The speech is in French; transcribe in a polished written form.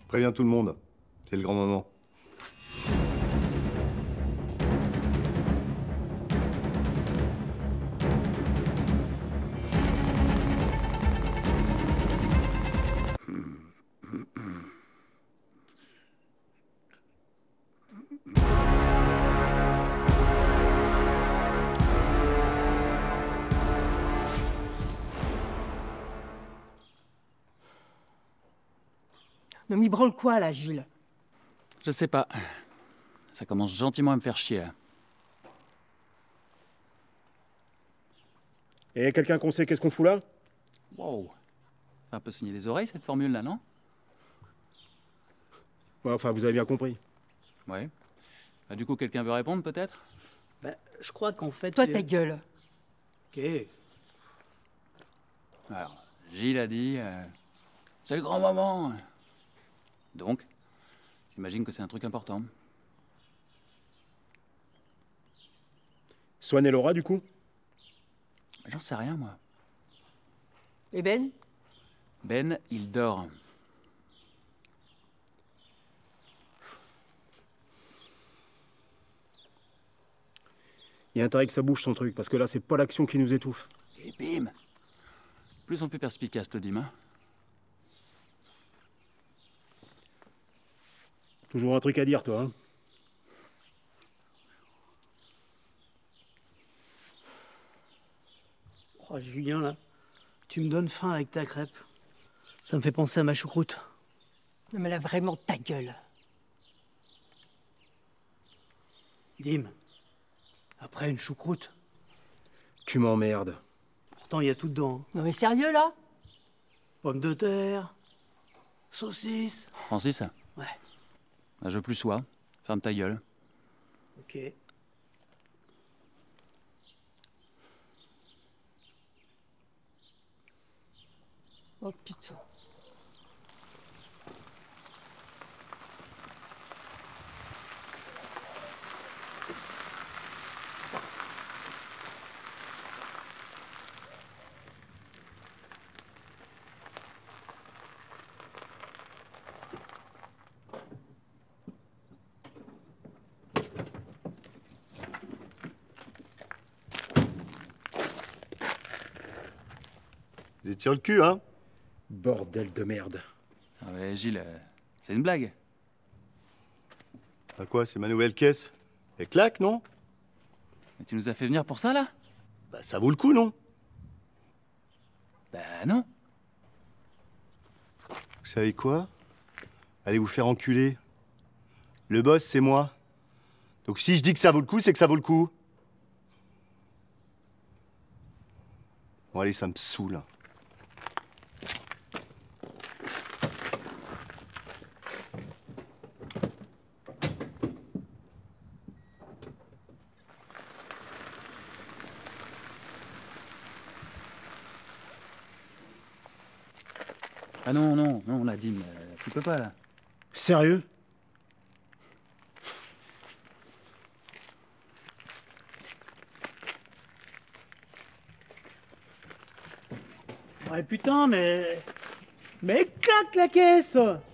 Préviens tout le monde. C'est le grand moment. Ne m'y branle quoi, là, Gilles? Je sais pas. Ça commence gentiment à me faire chier, là. Et quelqu'un qu'on sait qu'est-ce qu'on fout là? Wow. Ça un peu signer les oreilles, cette formule-là, non? Ouais, enfin, vous avez bien compris. Ouais. Bah, du coup, quelqu'un veut répondre, peut-être? Bah, je crois qu'en fait... Toi, ta gueule. Ok. Alors, Gilles a dit... c'est le grand moment. Donc, j'imagine que c'est un truc important. Swan et Laura, du coup? J'en sais rien, moi. Et Ben? Ben, il dort. Il y a intérêt que ça bouge son truc, parce que là, c'est pas l'action qui nous étouffe. Et bim! Plus on peut perspicace, le dim, hein. Toujours un truc à dire, toi, hein? Oh, Julien, là, tu me donnes faim avec ta crêpe. Ça me fait penser à ma choucroute. Non, mais là, vraiment, ta gueule. Dim, après une choucroute, Tu m'emmerdes. pourtant il y a tout dedans. Hein. Non, mais sérieux, là? Pommes de terre, saucisses. Francis? Ouais, Je plus sois. Ferme ta gueule. ok. Oh, putain. Vous êtes sur le cul, hein? Bordel de merde. Ah ouais, Gilles, c'est une blague. Bah quoi, c'est ma nouvelle caisse? Elle claque, non? Mais tu nous as fait venir pour ça, là? Bah ça vaut le coup, non? Bah non. Vous savez quoi? Allez vous faire enculer. Le boss, c'est moi. Donc si je dis que ça vaut le coup, c'est que ça vaut le coup. Bon allez, ça me saoule. Ah non, non, non, la Dim, tu peux pas, là. Sérieux? Ouais, putain, mais... Mais claque la caisse!